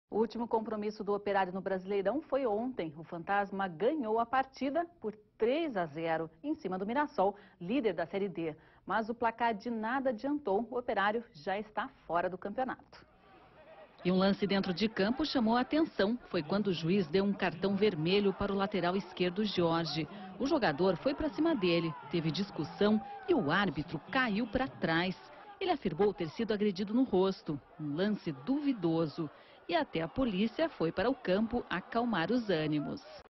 O último compromisso do Operário no Brasileirão foi ontem. O Fantasma ganhou a partida por 3-0 em cima do Mirassol, líder da Série D. Mas o placar de nada adiantou. O Operário já está fora do campeonato. E um lance dentro de campo chamou a atenção. Foi quando o juiz deu um cartão vermelho para o lateral esquerdo Jorge. O jogador foi para cima dele, teve discussão e o árbitro caiu para trás. Ele afirmou ter sido agredido no rosto, um lance duvidoso. E até a polícia foi para o campo acalmar os ânimos.